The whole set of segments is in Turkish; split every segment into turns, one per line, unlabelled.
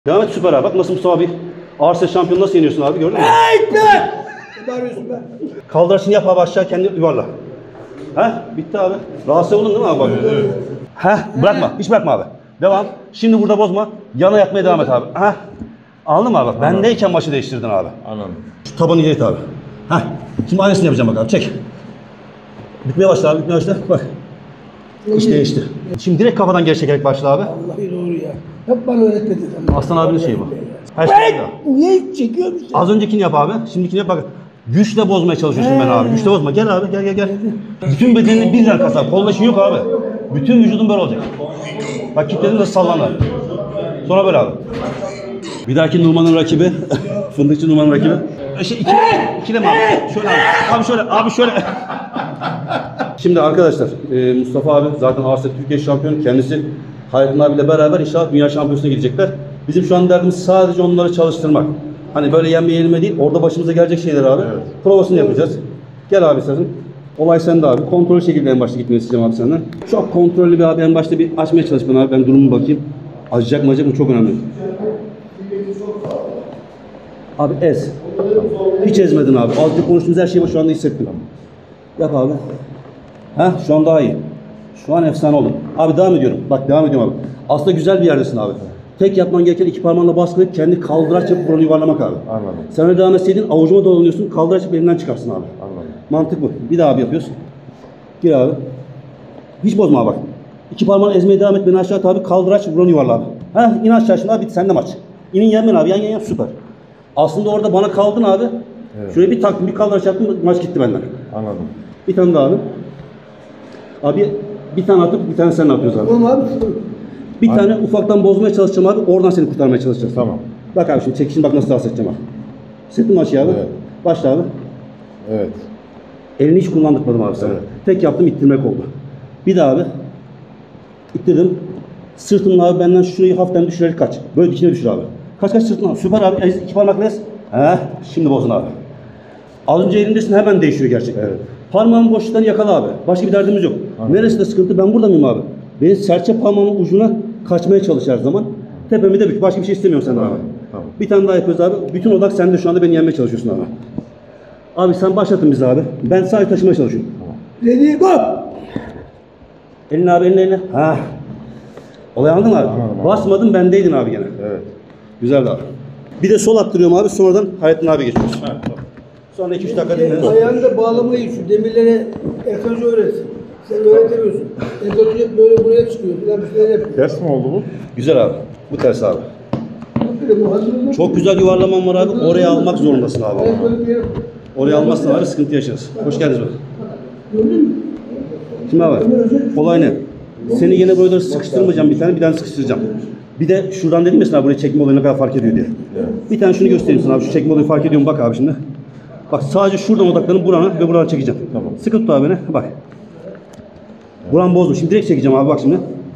Devam et süper abi. Bak nasıl Mustafa abi. Arsa şampiyonu nasıl yeniyorsun abi gördün mü?
Hey be! Ne bağırıyorsun be?
Kaldıraçını yap abi aşağı kendini yuvarla. Heh bitti abi. Rahatsız oldun değil mi abi? Bak. Heh bırakma. Hiç bırakma abi. Devam. Şimdi burada bozma. Yana yatmaya devam et abi. Heh. Anladın mı abi? Bak bendeyken maçı değiştirdin abi.
Anladım.
Şu tabanı ileri it abi. Heh. Şimdi aynısını yapacağım bak abi. Çek. Bitmeye başla abi. Bitmeye başla. Bak. İşte değişti. Şimdi direkt kafadan geri çekerek başla abi.
Vallahi doğru ya. Hep bana öğretmedin.
Aslan abinin şeyi bu. Her şey
Ben
güzel.
niye çekiyorum işte?
Az öncekini yap abi. Şimdikini yap bak. Güçle bozmaya çalışıyorsun ben abi. Güçle bozma. Gel abi gel. Bütün bedenini birden kasar. Kolda işin yok abi. Bütün vücudun böyle olacak. Bak kitledin de sallanır. Sonra böyle abi. Bir dahaki Numan'ın rakibi. Fındıkçı Numan'ın rakibi. İkileme abi. Şöyle abi. Abi şöyle. Şimdi arkadaşlar Mustafa abi zaten Arsa Türkiye şampiyonu. Kendisi Hayrettin abiyle beraber inşallah dünya şampiyonasına gidecekler. Bizim şu an derdimiz sadece onları çalıştırmak. Hani böyle yenme yenilme değil, orada başımıza gelecek şeyler abi. Evet. Provasını yapacağız. Gel abi sen. Olay sende abi. Kontrollü şekilde en başta gitmeyi isteyeceğim abi senden. Çok kontrollü bir abi en başta bir açmaya çalış bana abi. Ben durumumu bakayım. Acıyacak mı acıyacak mı çok önemli. Abi ez. Hiç ezmedin abi. Azıcık konuştuğumuz her şeyi şu anda hissettim. Yap abi. Heh şu an daha iyi. Şu an efsane oldum. Abi devam ediyorum. Bak devam ediyorum abi. Aslında güzel bir yerdesin abi. Tek yapman gereken iki parmağınla baskılayıp kendi kaldıraç yapıp buranı yuvarlamak abi.
Anladım.
Sen öyle devam etseydin avucuma dolanıyorsun, kaldıraç yapıp elinden çıkarsın abi.
Anladım.
Mantık bu. Bir daha abi yapıyorsun. Gir abi. Hiç bozma abi bak. İki parmağını ezmeye devam et, beni aşağı at abi, kaldıraç buranı yuvarla abi. Heh in aşağı şimdi abi, bitti sende maç. İnin yenmen abi, yan süper. Aslında orada bana kaldın abi. Evet. Şöyle bir taktım, bir kaldıraç yaptım, maç gitti benden.
Anladım.
Bir tane daha abi. Abi bir tane atıp bir tane sen ne yapıyorsun abi?
Tamam abi.
Bir tane ufaktan bozmaya çalışacağım abi. Oradan seni kurtarmaya çalışacağız.
Tamam.
Bak abi şimdi çekişin bak nasıl dans edeceğim abi. Hissettin mi aşağı abi?
Evet.
Başla abi.
Evet.
Elini hiç kullandırmadım abi sana.
Evet.
Tek yaptım ittirmek oldu. Bir daha abi. İttirdim. Sırtımla abi benden şurayı hafiften düşürerek kaç. Böyle dikine düşür abi. Kaç sırtına. Süper abi. İki parmakla ez. Heh. Şimdi bozun abi. Az önce elindesin hemen değişiyor gerçekten. Evet. Parmağın boşluklarını yakala abi. Başka bir derdimiz yok. Anladım. Neresinde sıkıntı? Ben burada mıyım abi? Benim serçe parmağımın ucuna kaçmaya çalış her zaman. Tepemi de bük. Başka bir şey istemiyorum senden abi.
Tamam.
Bir tane daha yapıyoruz abi. Bütün odak sende şu anda, beni yenmeye çalışıyorsun abi. Abi sen başlatın bizi abi. Ben sadece taşımaya çalışıyorum.
Tamam.
Ready go!
Elini abi elini. Ha. Olay anladın mı abi?
Anladım.
Basmadın bendeydin abi gene.
Evet.
Güzeldi abi. Bir de sol attırıyorum abi. Sonradan Hayrettin abi geçiyoruz. Evet, tamam. Sonra 2-3 dakika dinleriz.
Ayağını da bağlamayı şu demirlere Erkan Hoca öğretsin. Sen öğretemiyorsun. Erkan Hoca böyle buraya çıkıyor. Falan bir şeyler yapıyor.
Ters mi oldu bu?
Güzel abi. Bu ters abi.
Böyle bu hazırlığı.
Çok güzel yuvarlaman var abi. Oraya almak zorundasın abi.
Ayak böyle bir yere.
Oraya almazsan abi sıkıntı yaşarız. Hoş geldiniz bak.
Gördün mü?
Şimdi abi olay ne? Seni yine böyle sıkıştırmayacağım bir tane sıkıştıracağım. Bir de şuradan dedim ya sana buraya çekme olayı ne kadar fark ediyor diye.
Evet.
Bir tane şunu göstereyim sana abi. Şu çekme olayı fark ediyor mu bak abi şimdi. Bak sadece şuradan odaklanıp burana ve buradan çekeceğim.
Tamam.
Sıkı tut abi beni. Bak. Buram bozdu. Şimdi direkt çekeceğim abi bak şimdi.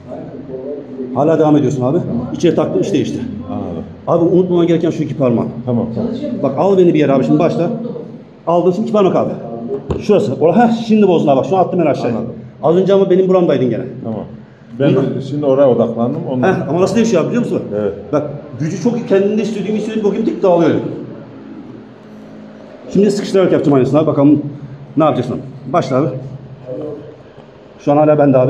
Hala devam ediyorsun abi. İçeri taktım iş değişti.
Anladım.
Abi unutmaman gereken şu iki parmağın.
Tamam.
Bak al beni bir yere abi şimdi başla. Aldın şimdi iki parmak abi. Şurası. Heh şimdi bozdun abi bak. Şunu attım ben aşağıya.
Anladım.
Az önce ama benim buramdaydın gene.
Tamam. Ben şimdi oraya odaklandım. Ondan...
Heh, ama nasıl değişiyor abi biliyor musun?
Evet.
Bak gücü çok kendinde istediğim bakayım tek dağılıyor. Şimdi sıkıştırarak yapacağım aynısını abi. Bakalım ne yapacaksın. Başla abi. Şu an hala bende abi.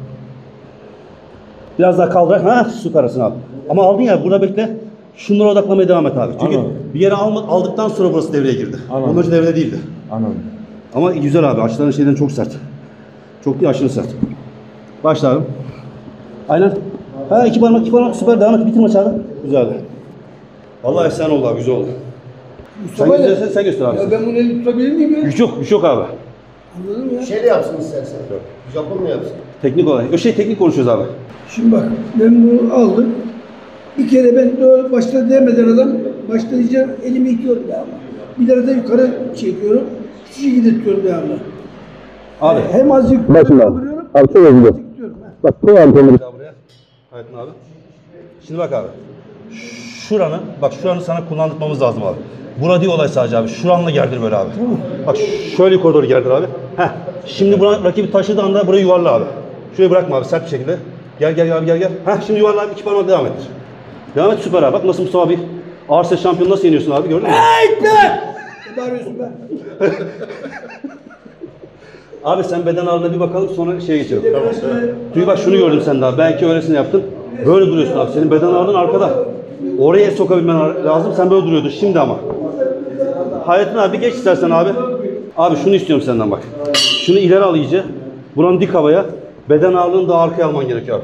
Biraz daha kaldır. Ha süpersin abi. Ama aldın ya burada bekle. Şunlara odaklamaya devam et abi. Çünkü
Anladım.
bir yere aldıktan sonra burası devreye girdi.
Anladım.
Ondan önce devrede değildi.
Anladım.
Ama güzel abi. Açıların şeyden çok sert. Çok değil aşırı sert. Başla abi. Aynen. Ha iki parmak süper devam et. Bitir maçı abi. Güzeldi. Vallahi efsane oldu abi. Güzel oldu. Sen
Mustafa
göstersen sen göster abi.
Ya ben bunu elini tutabilir miyim ya?
Güç yok abi.
Anladın mı ya?
Şey de yapsın istersen. Japon mu yapsın?
Teknik olay. Teknik konuşuyoruz abi.
Şimdi bak ben bunu aldım. Bir kere ben doğru başta değmeden adam başta diyeceğim elimi itiyorum ya ama. Bir tarafa yukarı çekiyorum. Şu şekilde tutuyorum ya ama.
Abi.
Hem azıcık
Başında.
kaldırıyorum.
Abi çok özür dilerim.
Tutuyorum, ha.
Bak koy antrenörü. Buraya. Hayatın abi. Şimdi bak abi. Şuranı sana kullandırmamız lazım abi. Bura değil olay sadece abi. Şuranla gerdir böyle abi. Bak şöyle yukarı doğru gerdir abi. Heh. Şimdi buna rakibi taşıdığı anda burayı yuvarla abi. Şurayı bırakma abi sert bir şekilde. Gel abi gel. Heh şimdi yuvarla abi iki parmak devam ettir. Devam et süper abi. Bak nasıl Mustafa abi. Ağır ses şampiyonu nasıl yeniyorsun abi gördün mü?
Hey be! Ne bağırıyorsun be?
Abi sen beden ağırlığına bir bakalım sonra şeye geçelim.
Tamam.
Çünkü bak şunu gördüm sende abi. Belki öylesini yaptın. Böyle duruyorsun abi. Senin beden ağırlığın arkada. Oraya sokabilmen lazım. Sen böyle duruyordun şimdi ama. Hayrettin abi geç istersen abi. Abi şunu istiyorum senden bak. Şunu ileri al iyice. Buranın dik havaya. Beden ağırlığını daha arkaya alman gerekiyor abi.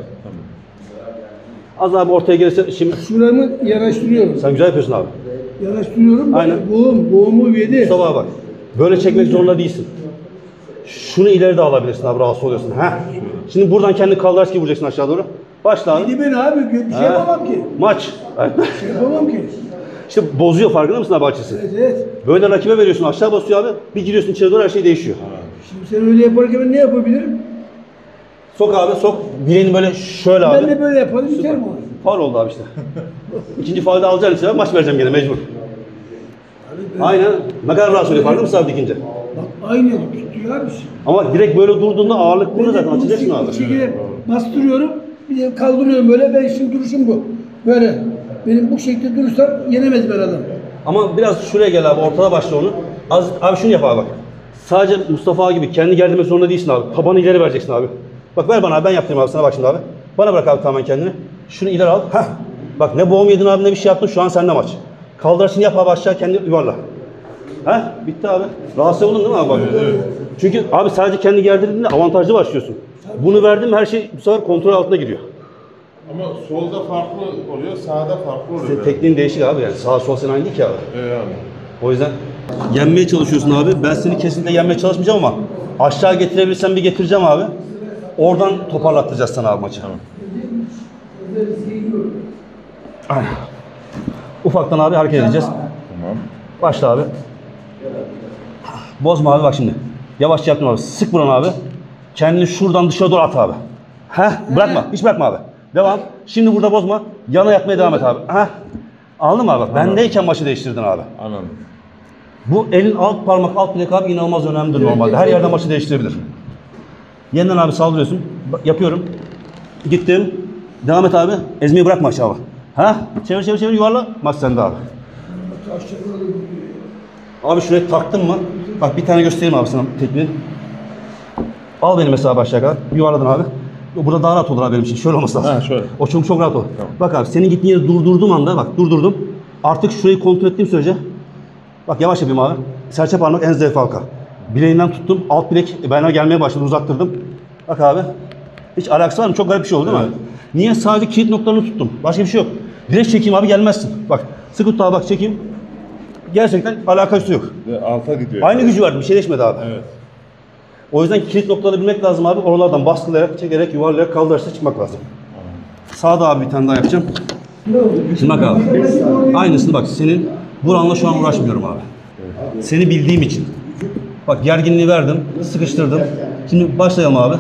Az abi ortaya gelirse şimdi
Şuramı yanaştırıyorum.
sen güzel yapıyorsun abi.
Yanaştırıyorum.
Aynen.
Boğumu yedi.
Mustafa abi bak. Böyle çekmek zorunda değilsin. Şunu ileri de alabilirsin abi rahatsız oluyorsun. Heh. Şimdi buradan kendi kaldıraç gibi vuracaksın aşağı doğru. Başla abi.
Yedi beni abi. Bir şey yapamam ki.
Maç.
Bir şey yapamam ki.
İşte bozuyor farkında mısın abi açısı?
Evet evet.
Böyle rakibe veriyorsun aşağı basıyor abi. Bir giriyorsun içeri doğru her şey değişiyor.
Şimdi sen öyle yaparken ben ne yapabilirim?
Sok abi sok. Bileğini böyle şöyle abi.
Ben de böyle yaparım biter mi o?
Faul oldu abi işte. İkinci faulü de alacaksın içeri maç vereceğim gene mecbur. Aynen. Ne kadar rahat söylüyor farkında mısın abi dikince?
Bak aynı tutuyor abi.
Ama direkt böyle durduğunda ağırlık burada zaten açacaksın abi.
Bir şekilde bastırıyorum. Bir de kaldırıyorum böyle. Ben şimdi duruşum bu. Böyle. Benim bu şekilde durursam yenemez ben adam.
Ama biraz şuraya gel abi ortada başla onu. Az, abi şunu yap abi bak. Sadece Mustafa gibi kendi gerdirmek zorunda değilsin abi. Tabanı ileri vereceksin abi. Bak ver bana abi ben yaptırayım abi sana bak şimdi abi. Bana bırak abi tamamen kendini. Şunu ileri al. Heh. Bak ne boğum yedin abi ne bir şey yaptın şu an sende maç. Kaldıraçını yap abi aşağı kendini yuvarla. Heh bitti abi. Rahatsız oldun değil mi abi bak? Evet. Çünkü abi sadece kendi gerdirdiğinde avantajlı başlıyorsun. Bunu verdim her şey bu sefer kontrol altına giriyor.
Ama solda farklı oluyor, sağda farklı oluyor.
Senin tekniğin değişik abi yani sağ sol sen aynı değil ki abi.
Yani.
O yüzden yenmeye çalışıyorsun abi. Ben seni kesinlikle yenmeye çalışmayacağım ama aşağı getirebilirsen bir getireceğim abi. Oradan toparlattıracağız sana abi maçı.
Tamam.
Aynen. Ufaktan abi hareket edeceğiz.
Tamam.
Başla abi. Bozma abi bak şimdi. Yavaşça yaptım abi. Sık buranı abi. Kendini şuradan dışarı doğru at abi. Heh bırakma. Hiç bırakma abi. Devam. Şimdi burada bozma. Yana yatmaya devam et abi. Heh. Anladın mı abi? Bak, bendeyken maçı değiştirdin abi.
Anladım.
Bu elin alt parmak, alt bilek abi inanılmaz önemlidir normalde. Her yerden maçı değiştirebilir. Yeniden abi saldırıyorsun. Yapıyorum. Gittim. Devam et abi. Ezmeyi bırakma aşağı. Ha? Çevir çevir çevir yuvarla. Maç sende abi. Abi şuraya taktın mı? Bak bir tane göstereyim abi sana tekniği. Al beni mesela aşağı kadar. Yuvarladın abi. Burada daha rahat olur abi benim için. Şöyle olması lazım.
Ha, şöyle.
O çok rahat olur.
Tamam.
Bak abi senin gittiğin yeri durdurduğum anda bak durdurdum. Artık şurayı kontrol ettiğim sürece bak yavaş yapayım abi. Serçe parmak en zayıf halka. Bileğinden tuttum. Alt bilek bana gelmeye başladı. Uzattırdım. Bak abi. Hiç alakası var mı? Çok garip bir şey oldu değil mi?
Evet.
Niye? Sadece kilit noktalarını tuttum. Başka bir şey yok. Direkt çekeyim abi gelmezsin. Bak sıkı tut abi bak çekeyim. Gerçekten alakası yok.
Ve alta gidiyor.
Aynı gücü vardı. Bir şey değişmedi abi.
Evet.
O yüzden kilit noktaları bilmek lazım abi. Oralardan baskılayarak, çekerek, yuvarlayarak kaldıraçla çıkmak lazım. Sağda abi bir tane daha yapacağım. Şimdi bak abi. Aynısını bak. Senin buranla şu an uğraşmıyorum abi. Seni bildiğim için. Bak gerginliği verdim, sıkıştırdım. Şimdi başlayalım abi.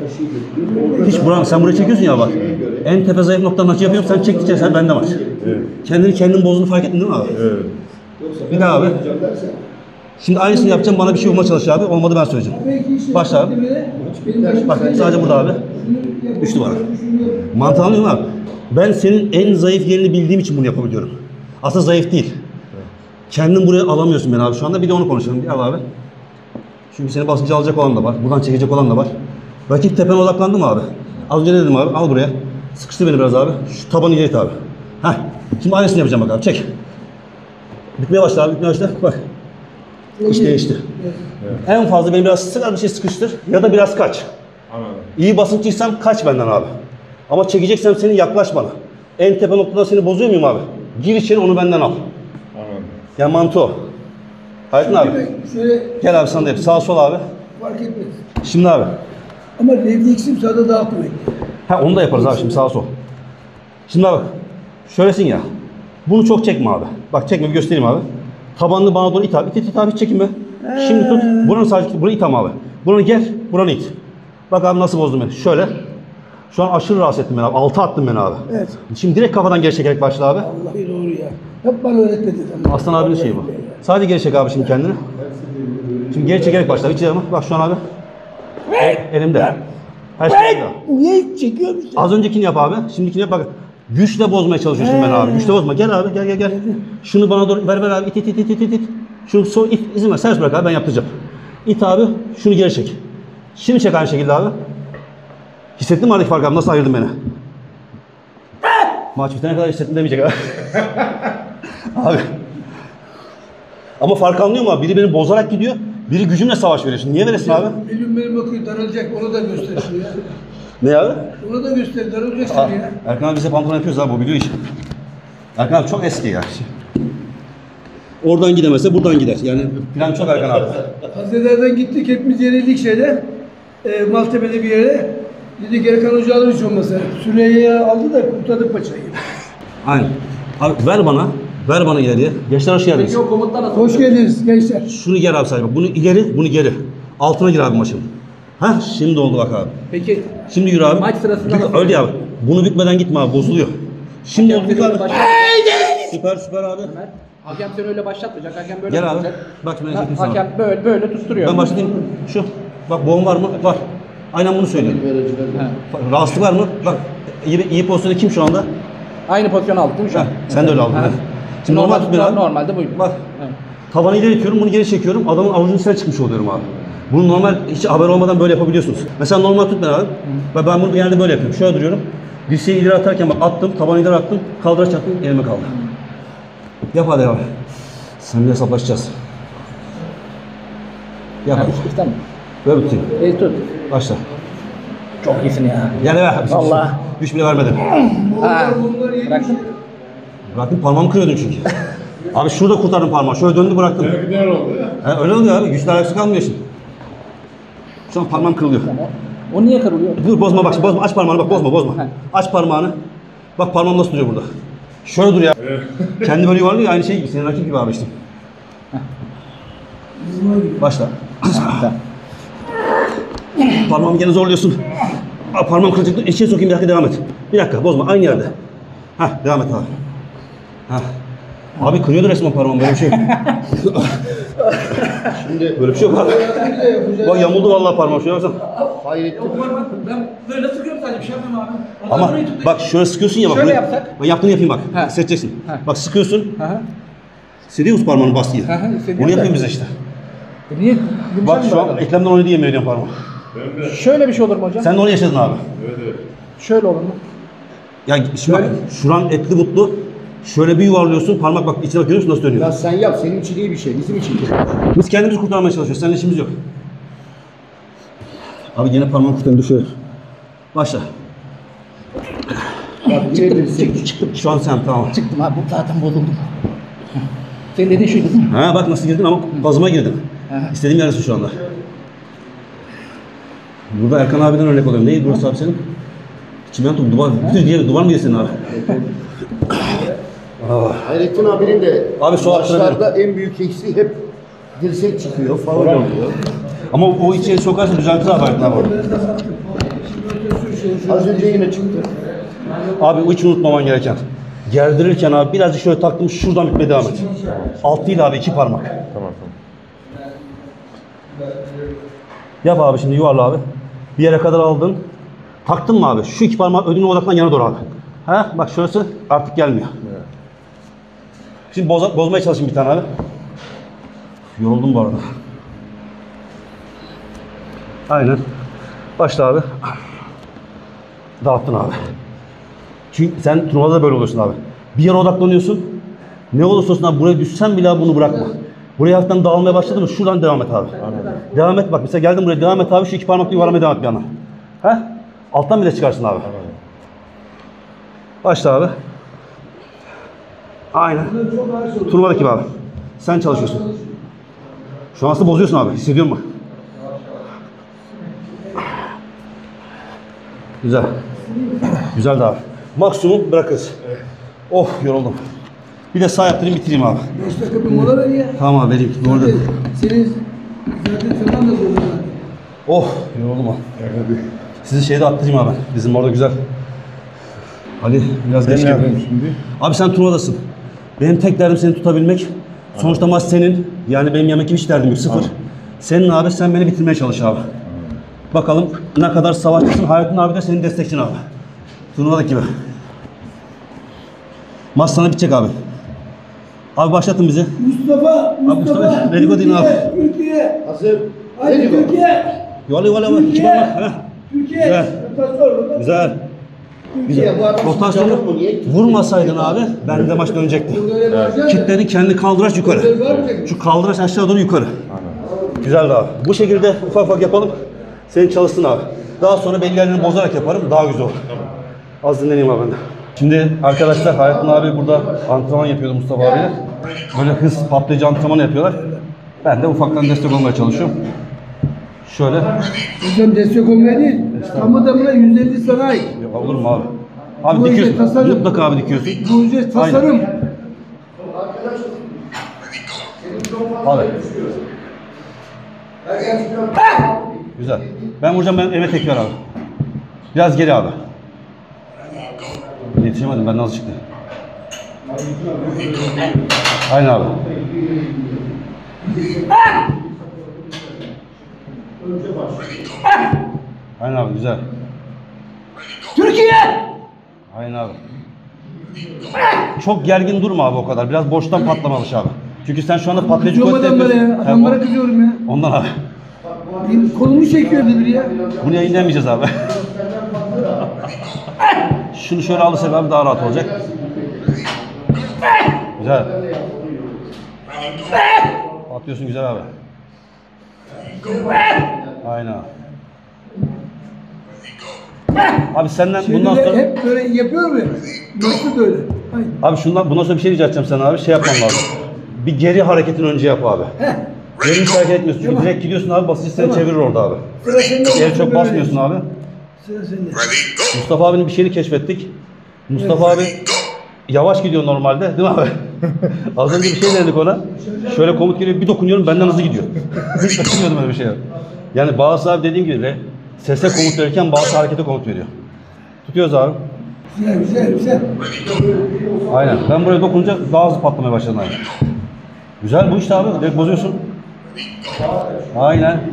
Hiç buran, sen buraya çekiyorsun ya bak. En tepe zayıf noktanın açı yapıyorum. Sen çektikçe sen bende maç.
Evet.
Kendini bozduğunu fark ettin değil mi abi?
Evet.
Bir daha abi. Şimdi aynısını yapacağım. Bana bir şey bulmaya çalış abi. Olmadı ben söyleyeceğim. Başla abi. Bak sadece burada abi. 3 numara. Mantığı anlıyor musun abi? Ben senin en zayıf yerini bildiğim için bunu yapabiliyorum. Aslında zayıf değil. Kendin buraya alamıyorsun beni abi şu anda. Bir de onu konuşalım. Gel abi. Çünkü seni basıncı alacak olan da var. Buradan çekecek olan da var. Rakip tepene odaklandı mı abi? Az önce dedim abi. Al buraya. Sıkıştır beni biraz abi. Şu tabanı ileri it abi. Heh. Şimdi aynısını yapacağım bak abi. Çek. Bükmeye başla abi. Bükmeye başla. Bak. İş değişti. En fazla beni biraz sık bir şey sıkıştır ya da biraz kaç.
Anladım.
İyi basınçlıysam kaç benden abi. Ama çekeceksem seni yaklaş bana. En tepe noktada seni bozuyor muyum abi? Gir içeri onu benden al.
Anladım.
Ya mantığı o. Hayatın abi.
Şöyle
Gel abi sana da yap. Sağ sol abi.
fark etmez.
Şimdi abi.
Ama refleksim sağda daha kuvvetli.
Ha onu da yaparız abi şimdi sağ sol. Şimdi bak. Şöylesin ya. Bunu çok çekme abi. Bak çekme bir göstereyim abi. Tabanını bana doğru it abi. İt abi hiç çekinme. Şimdi tut. Buranı sadece burayı it abi. Buranı gel. Buranı it. Bak abi nasıl bozdum beni. Şöyle. Şu an aşırı rahatsız ettim beni abi. Altı attım beni abi.
Evet.
Şimdi direkt kafadan geri çekerek başla abi.
Vallahi doğru ya. Hep bana öğretmedi.
Aslan abinin şeyi bu. Sadece geri çek abi şimdi kendini. Şimdi geri çekerek başla. Hiç yapma. Bak şu an abi. Elimde. Her şey elimde.
Niye çekiyorum işte?
Az öncekini yap abi. Şimdikini yap bak. Güçle bozmaya çalışıyorsun beni abi. Güçle bozma. Gel abi gel. Şunu bana doğru ver abi. İt. Şunu son it. İzin ver. Serbest bırak abi ben yaptıracağım. İt abi. Şunu geri çek. Şimdi çek aynı şekilde abi. Hissettin mi aradaki farkı abi? Nasıl ayırdın beni? Maç bitene kadar hissettim demeyecek abi. Abi. Ama fark anlıyor mu abi? Biri beni bozarak gidiyor. Biri gücümle savaş veriyor. Şimdi niye veresin abi?
Benim bakıyor daralacak, onu da göster şunu ya.
Ne abi?
Onu da göster, daralacak seni ya.
Erkan abi bize pantolon yapıyoruz abi, o biliyor işi. Erkan abi çok eski ya. Oradan gidemezse buradan gider. Yani plan çok Erkan abi.
Hazinelerden gittik, hepimiz yenildik şeyde. Maltepe'de bir yere. Dedik Erkan Hoca alır hiç olmasa. Süreyya aldı da kurtardık paçayı.
Aynen. Abi ver bana ileriye. Gençler hoş geldiniz.
Peki o komutlar nasıl?
Hoş geldiniz gençler.
Şunu gel abi sadece bak. Bunu ileri, bunu geri. Altına gir abi maçın. Hah şimdi oldu bak abi.
Peki
Şimdi yürü abi.
Maç sırasında nasıl?
Öyle abi. Bunu bükmeden gitme abi, bozuluyor. Şimdi oldu
hakem
bük
seni
abi.
öyle başlatmayacak.
Süper abi.
Hakem seni öyle başlatmayacak. Hakem böyle
Gel abi.
tutacak.
Bak ben çekeyim sana.
Hakem böyle tutturuyor.
Ben başlayayım. Şu. Bak boğum var mı? Var. Aynen bunu söylüyorum. Rahatsızlık var mı? Bak iyi pozisyonda kim şu anda?
Aynı pozisyonu aldık değil mi şu an?
Heh, sen de öyle aldın.
Ha.
Heh. Şimdi normal tut beni abi.
Normalde buydu.
Bak.
Evet.
Tavanı ileri itiyorum, bunu geri çekiyorum. Adamın avucunun içine çıkmış oluyorum abi. Bunu normal hiç haber olmadan böyle yapabiliyorsunuz. Mesela normal tut beni abi. Ben bunu genelde böyle yapıyorum. Şöyle duruyorum. Dirseği ileri atarken bak attım, tabanı ileri attım, kaldıraç attım, elime kaldı. Yap hadi abi. Seninle hesaplaşacağız. Yap hadi.
Tamam.
Böyle tutayım.
Tut.
Başla.
Çok iyisin ya.
Gel be.
Vallahi.
Güç bile vermedim.
Ha. Bıraktım.
Bıraktım, parmağımı kırıyordun çünkü. Abi şurada kurtardım parmağı. Şöyle döndü bıraktım.
Güzel oldu ya.
He, öyle oluyor abi. Güçle alakası kalmıyor şimdi. Şu an parmağım kırılıyor.
O niye kırılıyor?
Dur bozma bak, bozma. Aç parmağını bak, bozma. Aç parmağını. Bak parmağım nasıl duruyor burada. Şöyle duruyor. Kendi böyle yuvarlıyor, aynı şey gibi. Senin rakip gibi abi işte. Başla. Parmağımı gene zorluyorsun. Aa, parmağım kıracak. Dur, içine sokayım, bir dakika devam et. Bir dakika, bozma. Aynı yerde. Hah, devam et abi. Hah. Abi kırıyordu resmen parmağım, böyle bir şey yok.
Şimdi
Böyle bir şey yok abi. Bak yamuldu vallahi parmağım, şuna baksana.
Hayrettin
Ben böyle sıkıyorum sadece bir şey yapmıyorum abi.
Ama bak şöyle sıkıyorsun ya bak.
Şöyle
buraya-
yapsak?
Bak yaptığını yapayım bak.
Ha.
Hissedeceksin.
Ha.
Bak sıkıyorsun.
Hı.
Hissediyor musun parmağını baskıyı?
Hı hı, hissediyorum
Bunu
da.
yapayım bize işte.
Niye?
Bak şu an eklemden oynadı yemin ediyorum parmağım.
Şöyle bir şey olur mu hocam?
Sen de onu yaşadın abi.
Şöyle olur mu?
Ya şimdi bak şuran etli butlu. Şöyle bir yuvarlıyorsun, parmak bak içine bak, görüyor musun nasıl dönüyor?
ya sen yap, senin için iyi bir şey, bizim için iyi.
Biz kendimizi kurtarmaya çalışıyoruz, seninle işimiz yok. Abi yine parmağını kurtarın, dur şöyle. Başla.
Çıktım.
Şu an sen tamam.
Çıktım abi. Zaten bozuldum. Senin dediğin şuydu değil mi?
Ha bak nasıl girdin ama gazıma girdin.
Aha.
İstediğim yerdesin şu anda. Burada Erkan abiden örnek alıyorum. Neydi burası abi senin? Çimento duvar, düz diye duvar mı yesin abi?
Hayrettin abinin de
Abi şu
maçlarda en büyük eksiği hep dirsek çıkıyor, faul oluyor.
Ama o içeri sokarsa düzeltir abi Erkan abi.
Az önce yine çıktı.
Abi o hiç unutmaman gereken. Gerdirirken abi birazcık şöyle taktım, şuradan bitmeye devam et. Alt değil abi, 2 parmak.
Tamam.
Yap abi şimdi, yuvarla abi. Bir yere kadar aldın. Taktın mı abi? Şu 2 parmağı ödüne odaklan, yana doğru abi. Ha bak şurası artık gelmiyor. Şimdi bozmaya çalışayım bir tane abi. Yoruldum bu arada. Aynen. Başla abi. Dağıttın abi. Çünkü sen turnuvada da böyle oluyorsun abi. Bir yere odaklanıyorsun. Ne olursa olsun abi, buraya düşsen bile abi bunu bırakma. Buraya hafiften dağılmaya başladı mı şuradan devam et abi. Devam et bak, mesela geldin buraya, devam et abi, şu 2 parmakla yuvarlamaya devam et bir yana. He? Alttan bile çıkarsın abi. Başla abi. Aynen. Turnuvadaki abi. Sen çalışıyorsun. Şu an aslında bozuyorsun abi. Hissediyor musun? Güzel. Güzel de abi. Maksimum bırakırız. Oh yoruldum. Bir de sağ yaptırayım, bitireyim abi.
5 dakika bir mola ver ya.
Tamam abi, vereyim. Doğru dedin.
Senin zaten falan da zorunda.
Oh yoruldum abi. Sizi şeyde attırayım abi. Bizim orada güzel. Ali biraz geç geldi.
Şimdi
Abi sen turnuvadasın. Benim tek derdim seni tutabilmek. Sonuçta maç senin. Yani benim yemek gibi hiç derdim yok. Sıfır. Senin abi, sen beni bitirmeye çalış abi. Bakalım ne kadar savaşçısın. Hayatın abi de senin destekçin abi. Turnuvadaki gibi. Maç sana bitecek abi. Abi başlatın bizi.
Mustafa,
Mustafa, ready go deyin abi.
Türkiye.
Hazır.
Hadi
Ready go.
Türkiye.
Yuvarla.
Türkiye.
Çıkarma.
Türkiye.
Güzel.
Rotasyon.
Güzel.
Türkiye bu adam
Rotasyonu
sıcak mı? Niye?
vurmasaydın abi ben de maç dönecekti. Kitlerin kendi kaldıraç yukarı. Şu kaldıraç aşağı doğru yukarı. Güzel abi. Bu şekilde ufak yapalım. Senin çalışsın abi. Daha sonra belli yerlerini bozarak yaparım. Daha güzel olur. Az dinleneyim abi ben de. Şimdi arkadaşlar Hayrettin abi burada antrenman yapıyordu Mustafa abiyle. Böyle hız patlayıcı antrenman yapıyorlar. Ben de ufaktan destek olmaya çalışıyorum. Şöyle.
Hocam destek olmaya değil. Tamı tamına 150 sana ait.
Ya olur mu abi? Abi
Bu
dikiyorsun.
ücret tasarım.
Mutlaka abi dikiyorsun.
Bu ücret tasarım.
Abi. Güzel. Ben vuracağım, ben eve tekrar abi. Biraz geri abi. Yetişemedim, ben nasıl çıktı? Aynen abi. Aynen abi, güzel.
Türkiye!
Aynen abi. Çok gergin durma abi o kadar. Biraz boştan patlama alış abi. Çünkü sen şu anda patlayıcı
Kızıyorum
kuvvetle
adamlara ya.
yapıyorsun.
Adamlara kızıyorum ya.
Ondan abi.
Benim kolumu çekiyordu biri ya.
Bunu yayınlayamayacağız abi. Şunu şöyle alırsak abi daha rahat olacak. Güzel. Atıyorsun güzel abi. Aynen abi. Abi senden bundan
Şeyde de
sonra...
hep böyle yapıyor ya. Nasıl da öyle. Hayır.
Abi bundan sonra bir şey rica edeceğim sana abi. Şey yapman lazım. Bir geri hareketin önce yap abi. Geri hiç hareket etmiyorsun. Çünkü direkt gidiyorsun abi, basınç seni çevirir orada abi.
Sıra sende.
Yere çok basmıyorsun abi.
Sıra sende.
Mustafa abinin bir şeyini keşfettik. Mustafa abi yavaş gidiyor normalde, değil mi abi? Az önce bir şey dedik ona. Şöyle komut geliyor, bir dokunuyorum benden hızlı gidiyor. Hiç beklemiyordum öyle bir şey. Yani bazı abi dediğim gibi sese komut verirken bazı harekete komut veriyor. Tutuyoruz abi.
Güzel.
Aynen. Ben buraya dokununca daha hızlı patlamaya başladım abi. Güzel bu işte abi. Direkt bozuyorsun. Aynen.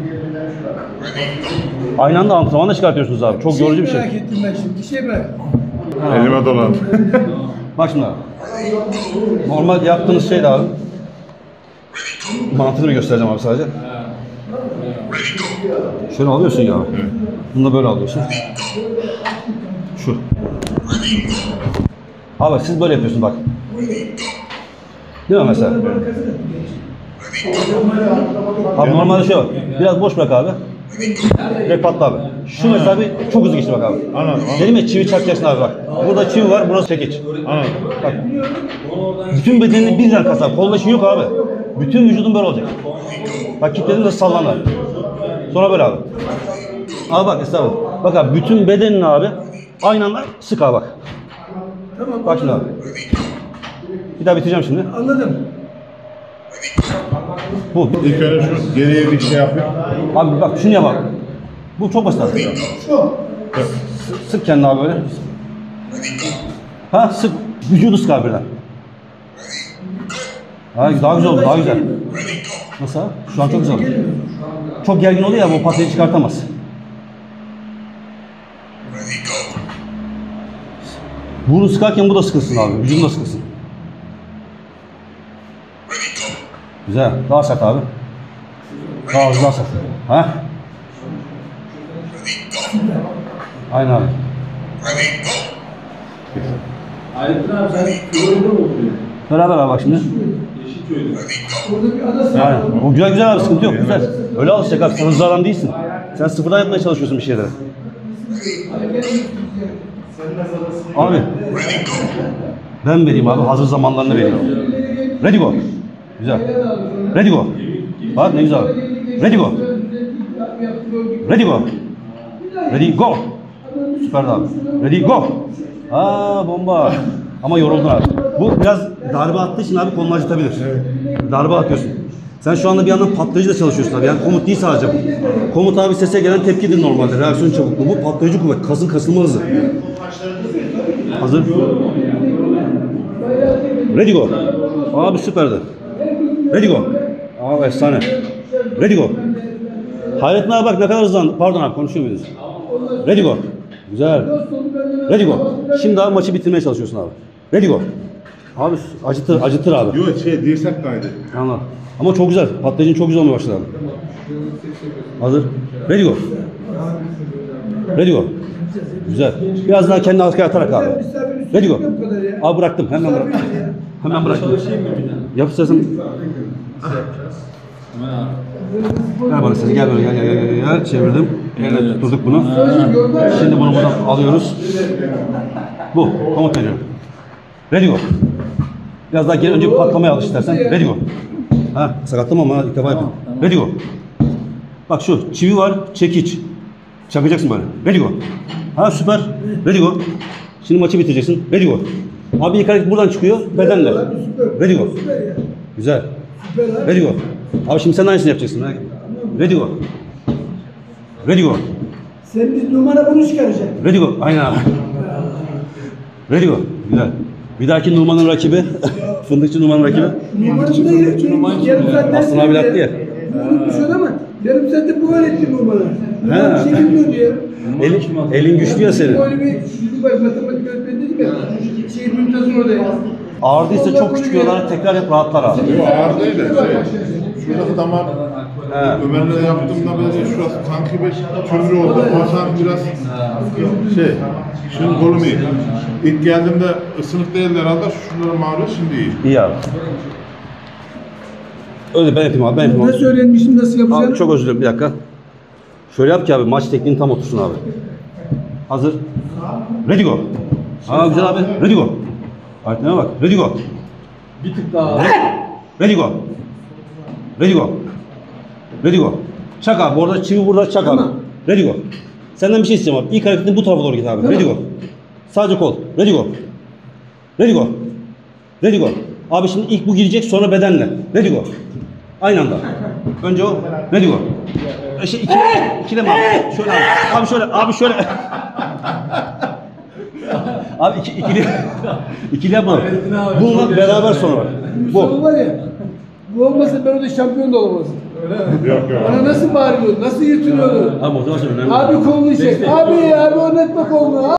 Aynı anda antrenmanla çıkartıyorsunuz abi. Çok yorucu bir şey.
Merak ettim ben şimdi. Bir şey bırak.
Elime dolan.
Bak şimdi abi. Normal yaptığınız şey de abi. Mantığını göstereceğim abi sadece. Şöyle alıyorsun ya abi. Bunu da böyle alıyorsun. Şu. Abi siz böyle yapıyorsun bak. Değil mi mesela? Abi normalde şu. Biraz boş bırak abi. Direkt patla abi. Şu mesela bir çok hızlı geçti bak abi.
Anladım.
Dedim ya çivi çakacaksın abi bak. Burada çivi var, burası çekiç.
Anladım.
Bak. Bütün bedenini birden kasar. Koldaşın yok abi. Bütün vücudun böyle olacak. Bak kitledin de sallanır. Sonra böyle abi. Abi bak estağfurullah. Bak abi bütün bedenini abi aynı anda sık abi bak.
Tamam.
Bak şimdi abi. Bir daha bitireceğim şimdi.
Anladım.
Bu.
İlk önce şu geriye bir şey yapayım.
Abi bak şunu yap abi. Bu çok basit abi.
Şu.
Sık kendini abi böyle. Ha sık. Vücudu sık abi birden. Ha, daha güzel oldu, daha güzel. Nasıl abi? Şu an çok güzel oldu. Çok gergin oluyor ya, bu patlayı çıkartamaz. Bunu sıkarken bu da sıkılsın abi, vücudun da sıkılsın. Güzel, daha sert abi. Daha hızlı, daha sert. Ha? Aynen abi.
Hayrettin abi sen köyde mi oturuyorsun?
Beraber abi bak şimdi.
Yeşilköy'de.
Orada bir adası var.
Yani, o güzel abi, sıkıntı yok, güzel. Öyle alışacak abi, sen hızlı adam değilsin. Sen sıfırdan yapmaya çalışıyorsun bir şeyleri. Abi. Ben vereyim abi, hazır zamanlarını veriyorum. Ready go. Güzel. Ready go. Bak ne güzel. Ready go. Ready go. Ready go. Süper abi. Ready go. Aa bomba. Ama yoruldun abi. Bu biraz darbe attığı için abi kolunu acıtabilir. Darbe atıyorsun. Sen şu anda bir yandan patlayıcı da çalışıyorsun abi. Yani komut değil sadece bu. Komut abi sese gelen tepkidir normalde. Reaksiyon çabukluğu. Bu patlayıcı kuvvet. Kasın kasılma hızı. Hazır. Ready go. Abi süperdi. Ready go. Abi efsane. Ready go. Hayrettin abi bak ne kadar hızlandı. Pardon abi konuşuyor muyuz? Ready go. Güzel. Ready go. Şimdi abi maçı bitirmeye çalışıyorsun abi. Ready go. Abi acıtır abi.
Yok dirsek kaydı.
Anladım. Ama çok güzel. Patlayıcın çok güzel olmaya başladı abi. Hazır. Ready go. Ready go. Güzel. Biraz daha kendini arkaya atarak abi. Ready go. Abi bıraktım. Hemen bıraktım. Hemen bıraktım.
Çalışayım mı bir daha?
Yap istersen.
Hemen abi.
Gel bana sen gel böyle gel. Çevirdim. Elle tutturduk bunu. Şimdi bunu buradan alıyoruz. Bu. Komut veriyorum. Ready go. Biraz daha geri önce bir patlamaya alış istersen. Ready go. Ha sakatlama ama ilk defa yapıyorum. Ready go. Bak şu çivi var, çekiç. Çakacaksın böyle. Ready go. Ha süper. Ready go. Şimdi maçı bitireceksin. Ready go. Abi ilk hareket buradan çıkıyor. Bedenle. Ready go. Güzel. Ready go. Abi şimdi sen de aynısını yapacaksın. Merak etme. Ready go. Ready go.
Sen biz numara bunu çıkaracak.
Ready go. Aynen abi. Ready go. Güzel. Bir dahaki Numan'ın rakibi. Fındıkçı Numan'ın rakibi.
Numarası da yarım saatten
Aslan abi attı ya.
Unutmuşsun ama yarım saatte bu öğretti numara.
He.
Numara bir şey bilmiyordu ya.
Elin güçlü ya senin.
Böyle bir bizim baş matematik öğretmeni dedim ya. Mümtaz'ın orada ya.
Ağrıdıysa çok küçük yollara tekrar yap rahatlar abi.
Yok ağır değil de şuradaki damar Ömer'le yaptığımda böyle şurası sanki bir kömür oldu. O sanki biraz şimdi kolum iyi. İlk geldiğimde ısınık değildi herhalde. Şunların ağrıyor şimdi iyi.
İyi abi. Öyle ben yapayım abi ben yapayım
Nasıl
abi.
öğrenmişim, nasıl yapacağım?
Abi çok özür dilerim bir dakika. Şöyle yap ki abi maç tekniğin tam otursun abi. Hazır. Ready go. Aa güzel abi. Ready go. Aletine bak. Ready go.
Bir tık daha abi.
Ready go. Ready go. Ready go. Çak abi. Orada çivi burada çak abi. Ready go. Senden bir şey isteyeceğim abi. İlk hareketin bu tarafa doğru git abi. Ready go. Sadece kol. Ready go. Ready go. Ready go. Abi şimdi ilk bu girecek sonra bedenle. Ready go. Aynı anda. Önce o. Ready go. İkileme abi. Şöyle abi. Abi şöyle. Abi şöyle. Abi ikili yapma. Bununla beraber sonra.
Bu
Bu.
var ya. Bu olmasa ben orada şampiyon da olamazdım.
Yok.
Bana nasıl bağırıyordu, nasıl yırtınıyordu?
Abi motivasyon önemli.
Abi kolunu çek. Abi oynatma kolunu.